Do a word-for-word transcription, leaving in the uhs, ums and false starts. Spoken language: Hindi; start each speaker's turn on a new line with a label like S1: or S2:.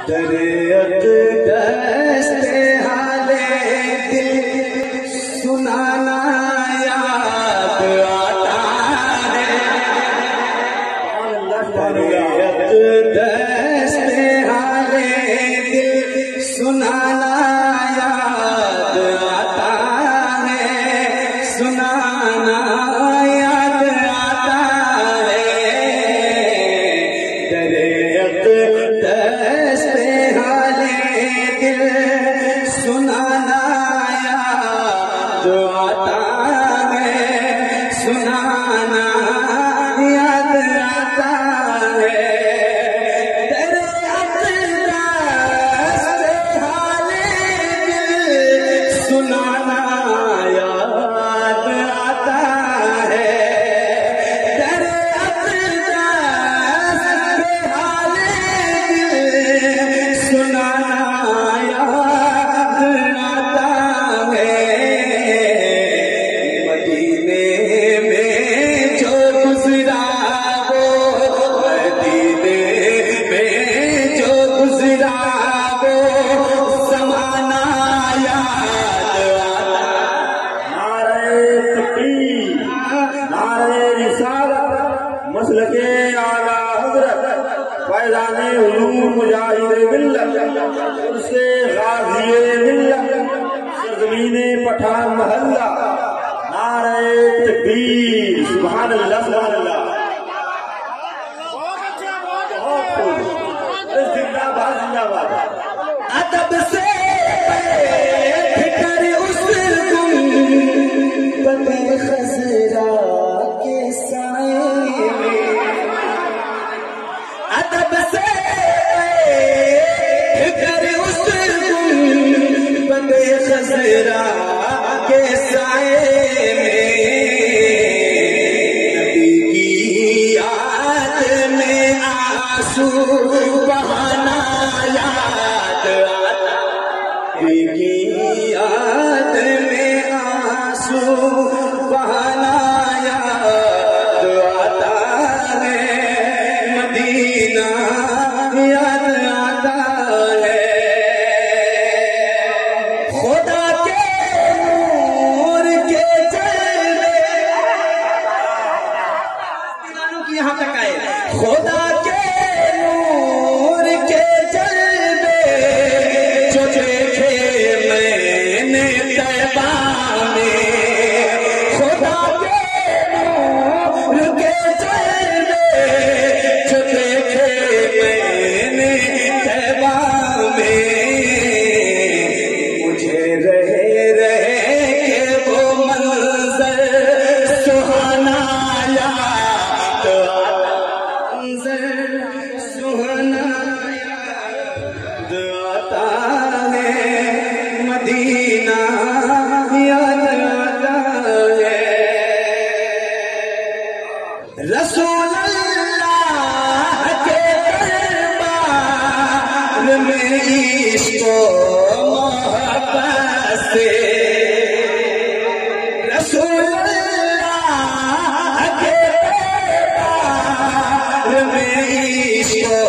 S1: दरियत दस्ते हाले दिल सुनाना याद आता है। दरियत दस्ते हाले दिल सुनाना याद आता है, सुनाना याद आता है। दरियत दस्ते हाले दिल सुनाना याद आता है, सुनाना याद आता है। दरियत दस्ते हाले दिल सुनाना याद आता है। दरियत दस्ते हाले दिल सुनाना याद आता है। मदीने में जो गुजरा वो, मदीने में जो गुजरा वो ज़माना याद आता।
S2: नारे तकबीर, नारे रिसालत, मसलके आला हज़रत, फैज़ाने उलूम मुजाहिद मिल्लत, उससे गाज़िए मिल्लत, सरज़मीने पठान महल्ला। नारे तकबीर, सुभान अल्लाह, सुभान अल्लाह। बहुत खूब, जिंदाबाद जिंदाबाद।
S1: अदब से फिकर उस गुंबद खज़रा के साए में, अदब से फिकर उस गुंबद खज़रा के साए में। नबी की याद में आंसू बहाना याद आता, नबी की याद में आंसू बहाना याद आता है। मदीना याद आता है। खुदा के नूर के जलवे, दीवानों की यहाँ तक आए। खुदा के नूर के जलवे जो देखे मैंने तैबा में, खुदा के नूर के जलवे जो देखे मैंने तैबा में। मुझे रहे रहे के वो मंजर सुहाना याद आता, मंजर सुहाना याद आता है। मदीना याद आता है। रसूल अल्लाह के दरबार में इश्क मोहब्बत से, रसूल अल्लाह के दरबार में इश्क